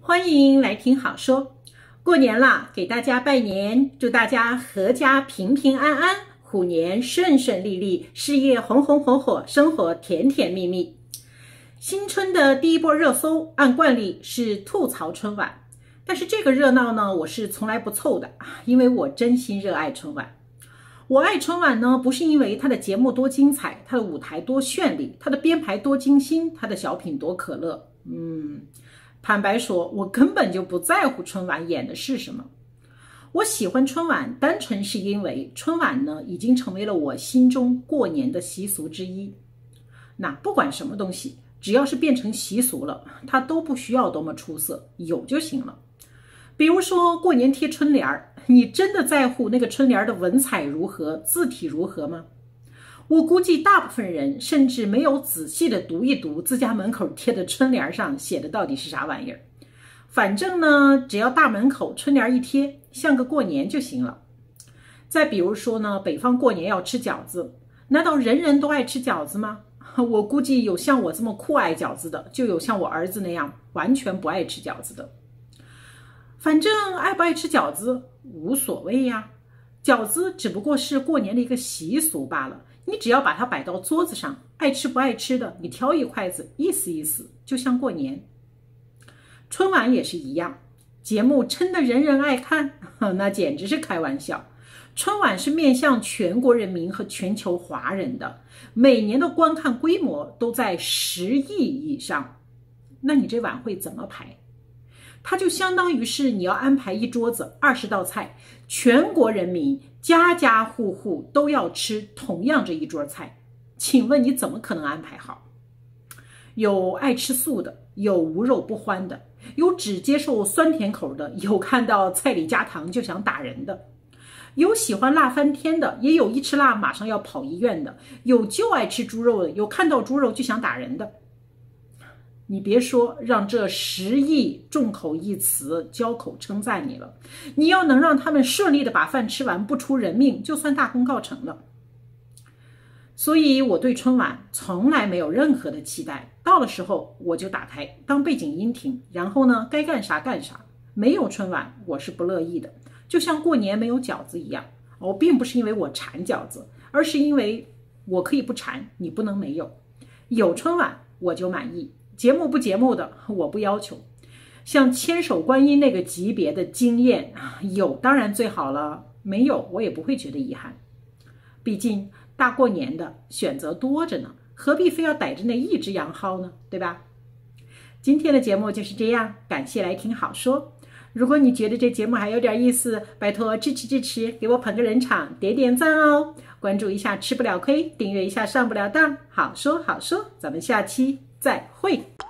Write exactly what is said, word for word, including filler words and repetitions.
欢迎来听好说。过年啦，给大家拜年，祝大家阖家平平安安，虎年顺顺利利，事业红红火火，生活甜甜蜜蜜。新春的第一波热搜，按惯例是吐槽春晚，但是这个热闹呢，我是从来不凑的，因为我真心热爱春晚。我爱春晚呢，不是因为它的节目多精彩，它的舞台多绚丽，它的编排多精心，它的小品多可乐。嗯，坦白说，我根本就不在乎春晚演的是什么。我喜欢春晚，单纯是因为春晚呢，已经成为了我心中过年的习俗之一。那不管什么东西，只要是变成习俗了，它都不需要多么出色，有就行了。比如说过年贴春联儿，你真的在乎那个春联的文采如何，字体如何吗？我估计大部分人甚至没有仔细的读一读自家门口贴的春联上写的到底是啥玩意儿。反正呢，只要大门口春联一贴，像个过年就行了。再比如说呢，北方过年要吃饺子，难道人人都爱吃饺子吗？我估计有像我这么酷爱饺子的，就有像我儿子那样完全不爱吃饺子的。反正爱不爱吃饺子无所谓呀，饺子只不过是过年的一个习俗罢了。你只要把它摆到桌子上，爱吃不爱吃的，你挑一筷子，意思意思，就像过年。春晚也是一样，节目真的人人爱看，那简直是开玩笑。春晚是面向全国人民和全球华人的，每年的观看规模都在十亿以上。那你这晚会怎么排？它就相当于是你要安排一桌子二十道菜，全国人民家家户户都要吃同样这一桌菜，请问你怎么可能安排好？有爱吃素的，有无肉不欢的，有只接受酸甜口的，有看到菜里加糖就想打人的，有喜欢辣翻天的，也有一吃辣马上要跑医院的，有就爱吃猪肉的，有看到猪肉就想打人的。你别说让这十亿众口一词交口称赞你了，你要能让他们顺利的把饭吃完不出人命，就算大功告成了。所以我对春晚从来没有任何的期待，到了时候我就打开当背景音听，然后呢该干啥干啥。没有春晚我是不乐意的，就像过年没有饺子一样。我并不是因为我馋饺子，而是因为我可以不馋，你不能没有。有春晚我就满意，节目不节目的我不要求。像千手观音那个级别的经验，有当然最好了，没有我也不会觉得遗憾。毕竟大过年的选择多着呢，何必非要逮着那一只羊薅呢，对吧？今天的节目就是这样，感谢来听好说。如果你觉得这节目还有点意思，拜托支持支持，给我捧个人场，点点赞哦。关注一下吃不了亏，订阅一下上不了当，好说好说，咱们下期再会。